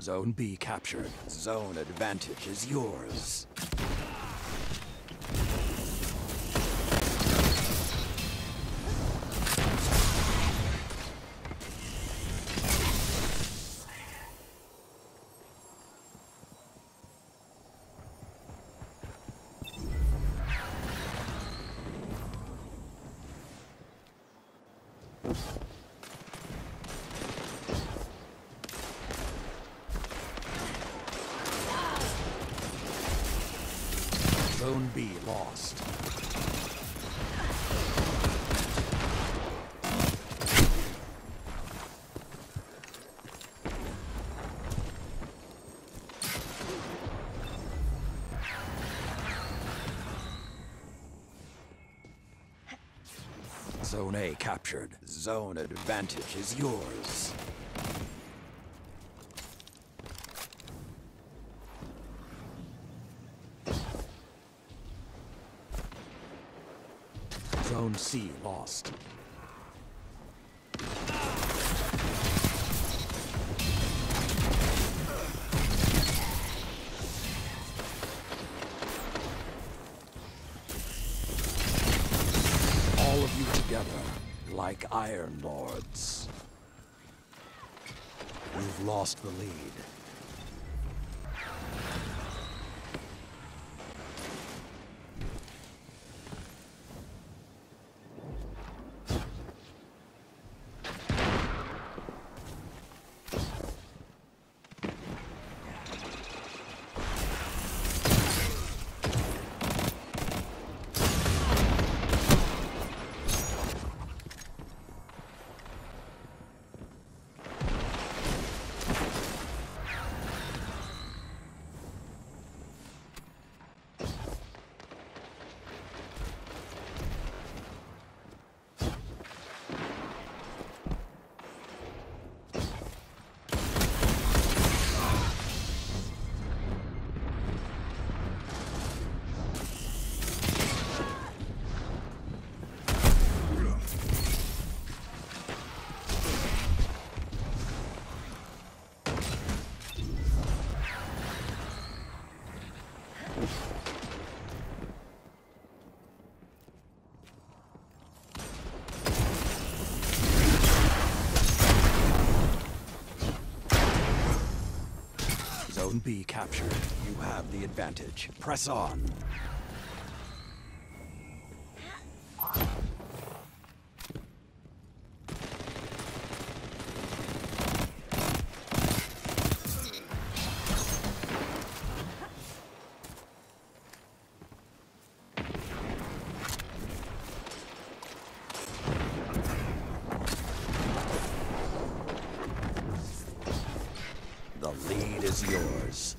Zone B captured. Zone advantage is yours. Zone B lost. Zone A captured. Zone advantage is yours. Zone C lost. All of you together, like Iron Lords. You've lost the lead. Zone B captured. You have the advantage. Press on. The lead is yours.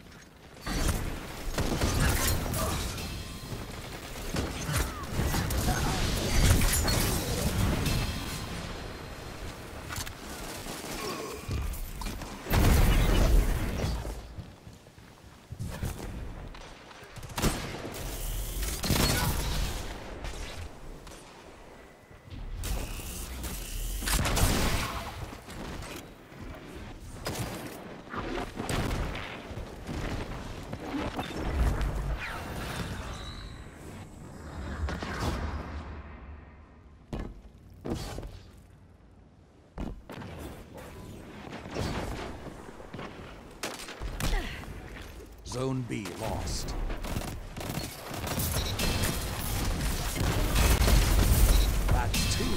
Zone B lost. That's two.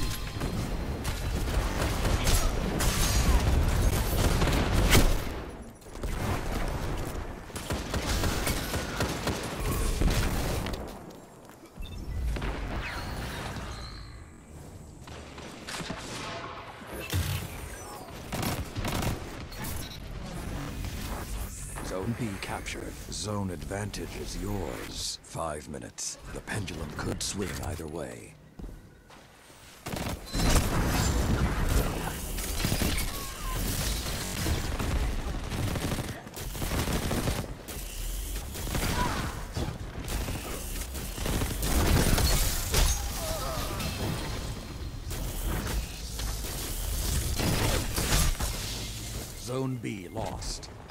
Zone B captured. Zone advantage is yours. 5 minutes. The pendulum could swing either way. Zone B lost.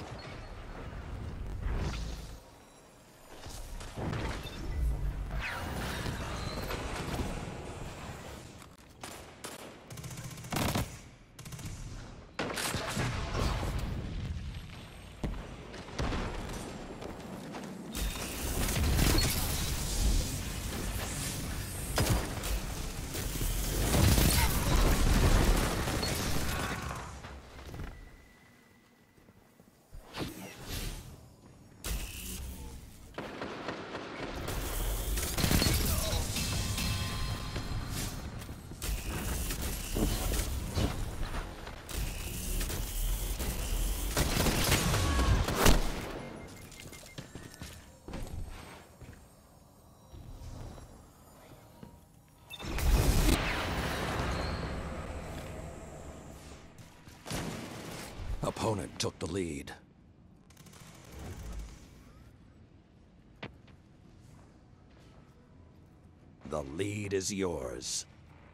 Opponent took the lead. The lead is yours.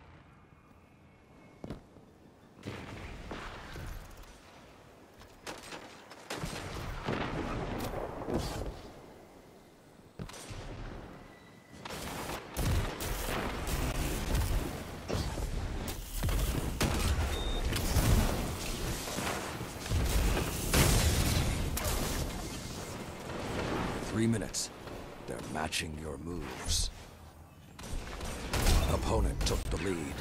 Three minutes. They're matching your moves. Opponent took the lead.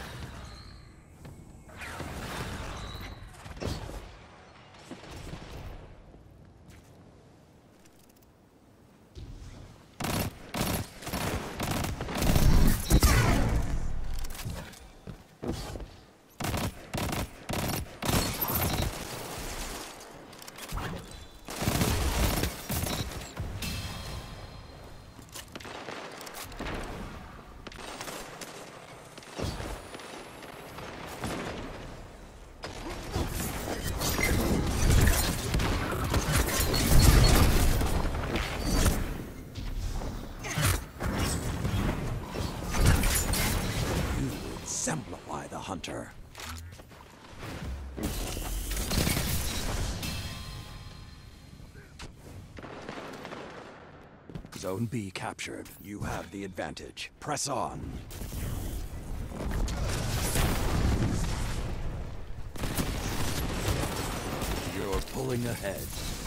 Exemplify the hunter. Zone B captured. You have the advantage. Press on. You're pulling ahead.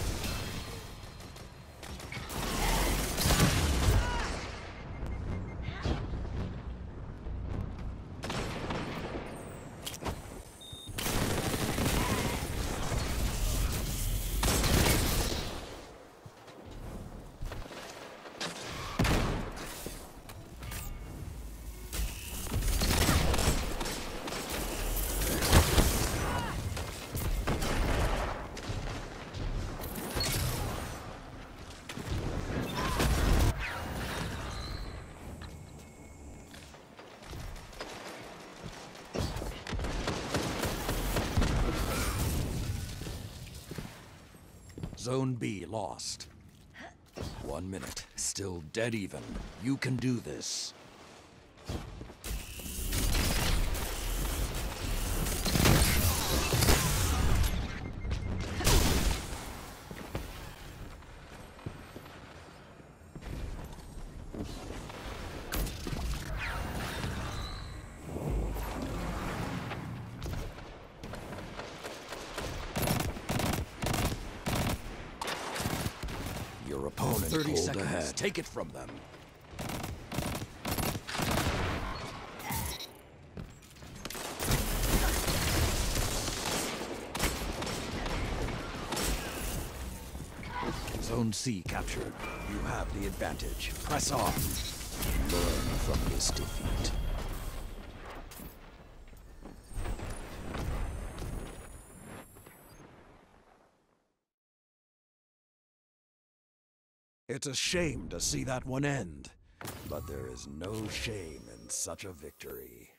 Zone B lost. 1 minute. Still dead even. You can do this. Your opponent 30 pulled seconds. ahead. Take it from them. Zone C captured. You have the advantage. Press on. Learn from this defeat. It's a shame to see that one end, but there is no shame in such a victory.